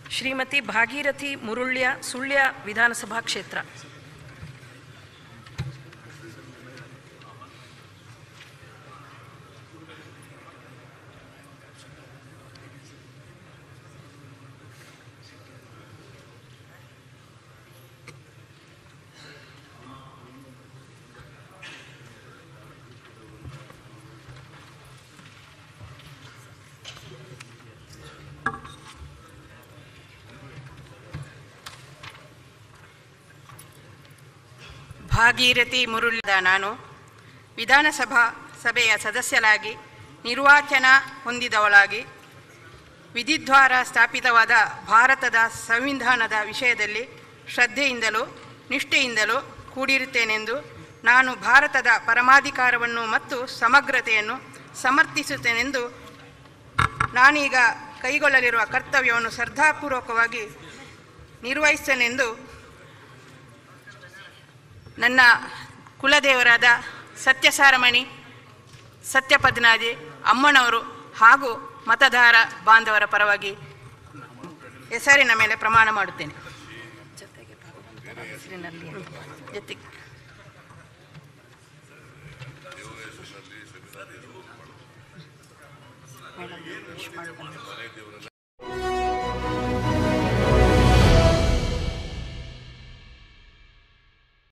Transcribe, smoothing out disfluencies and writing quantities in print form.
ಶ್ರೀಮತಿ ಭಾಗೀರಥಿ ಮುರುಳ್ಯ ಸುಳ್ಯ ವಿಧಾನಸಭಾ ಕ್ಷೇತ್ರ. ಭಾಗೀರಥಿ ಮುರುಳ್ಯದ ನಾನು ವಿಧಾನಸಭಾ ಸಭೆಯ ಸದಸ್ಯರಾಗಿ ನಿರ್ವಾಚನ ಹೊಂದಿದವಳಾಗಿ ವಿಧಿದ್ವಾರ ಸ್ಥಾಪಿತವಾದ ಭಾರತದ ಸಂವಿಧಾನದ ವಿಷಯದಲ್ಲಿ ಶ್ರದ್ಧೆಯಿಂದಲೂ ನಿಷ್ಠೆಯಿಂದಲೂ ಕೂಡಿರುತ್ತೇನೆಂದು ನಾನು ಭಾರತದ ಪರಮಾಧಿಕಾರವನ್ನು ಮತ್ತು ಸಮಗ್ರತೆಯನ್ನು ಸಮರ್ಥಿಸುತ್ತೇನೆಂದು ನಾನೀಗ ಕೈಗೊಳ್ಳಲಿರುವ ಕರ್ತವ್ಯವನ್ನು ಶ್ರದ್ಧಾಪೂರ್ವಕವಾಗಿ ನಿರ್ವಹಿಸುತ್ತೇನೆಂದು ನನ್ನ ಕುಲದೇವರಾದ ಸತ್ಯಸಾರಮಣಿ ಸತ್ಯಪದ್ನಾಜಿ ಅಮ್ಮನವರು ಹಾಗೂ ಮತದಾರ ಬಾಂಧವರ ಪರವಾಗಿ ಹೆಸರಿನ ಮೇಲೆ ಪ್ರಮಾಣ ಮಾಡುತ್ತೇನೆ. ಜೊತೆಗೆ